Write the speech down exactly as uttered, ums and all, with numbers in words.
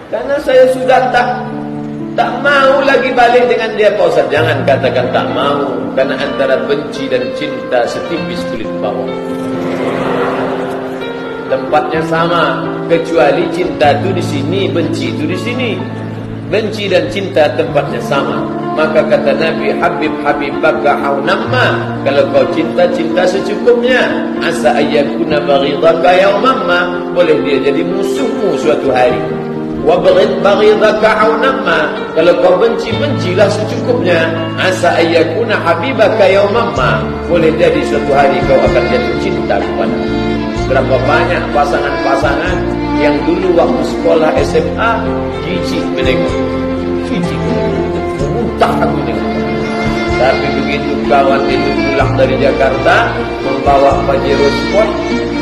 Karena saya sudah tak tak mau lagi balik dengan dia, Pak Ustaz. Jangan katakan tak mau, karena antara benci dan cinta setipis kulit bawang. Tempatnya sama, kecuali cinta itu di sini, benci itu di sini. Benci dan cinta tempatnya sama. Maka kata Nabi, Habib habibaka haunamma, kalau kau cinta, cinta secukupnya. Asa ayyakuna baghidaka yaumamma, boleh dia jadi musuhmu suatu hari. Wabghid baghidaka haunamma, kalau kau benci, bencilah secukupnya. Asa ayyakuna habibaka yaumamma, boleh jadi suatu hari kau akan jatuh cinta kepada. Berapa banyak pasangan-pasangan yang dulu waktu sekolah S M A jijik menengok, jijik muntah aku menengok. Tapi begitu kawan itu pulang dari Jakarta membawa Pajero Sport,